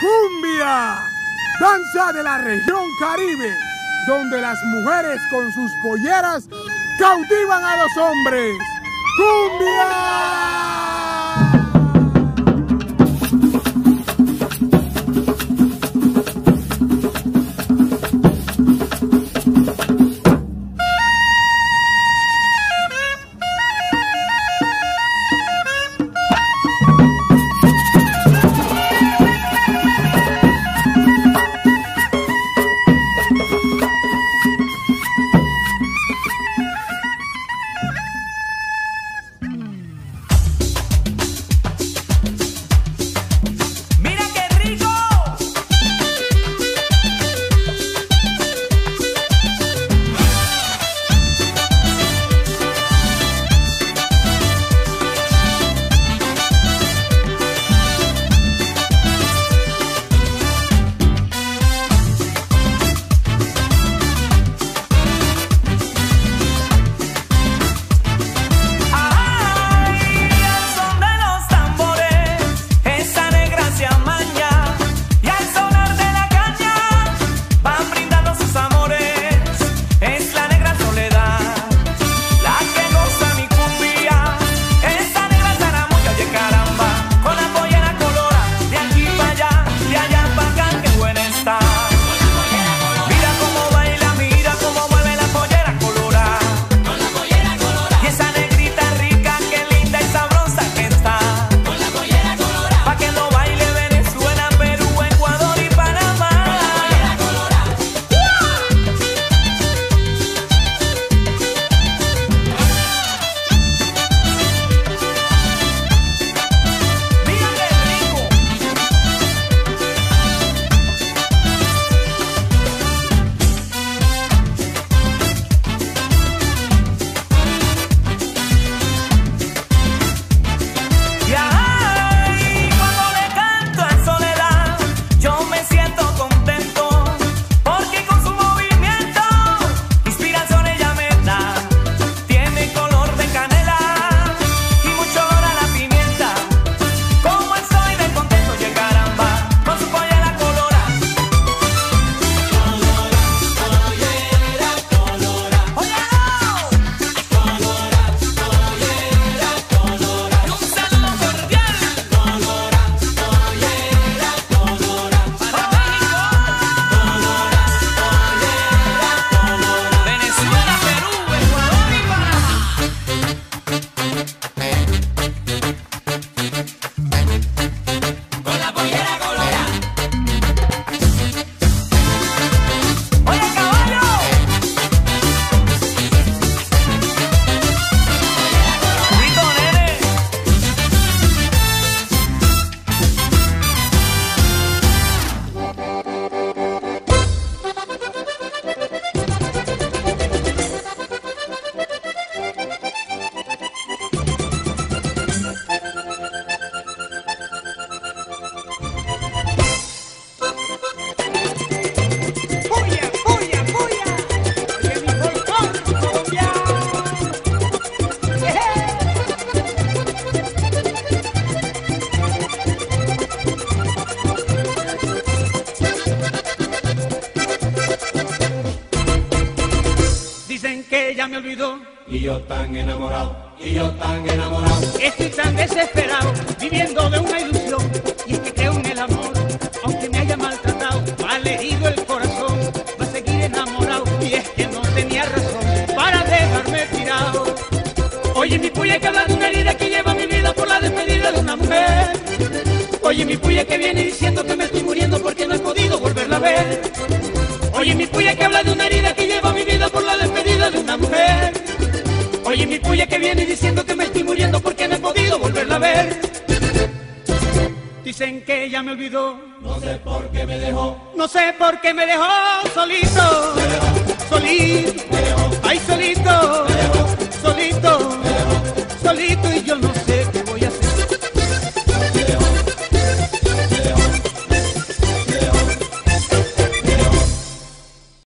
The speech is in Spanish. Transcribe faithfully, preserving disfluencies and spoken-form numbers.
Cumbia, danza de la región Caribe, donde las mujeres con sus polleras cautivan a los hombres. ¡Cumbia! Ya me olvidó y yo tan enamorado, y yo tan enamorado. Estoy tan desesperado, viviendo de una ilusión. Y es que creo en el amor, aunque me haya maltratado, malherido el corazón, va a seguir enamorado. Y es que no tenía razón para dejarme tirado. Oye mi puya que habla de una herida que lleva mi vida por la despedida de una mujer. Oye mi puya que viene diciendo que me estoy muriendo porque no he podido volverla a ver. Oye mi puya que habla de una herida que lleva mi vida por la despedida de una mujer. Oye mi puya que viene diciendo que me estoy muriendo porque no he podido volverla a ver. Dicen que ella me olvidó, no sé por qué me dejó, no sé por qué me dejó solito, me dejó, solito. Me dejó.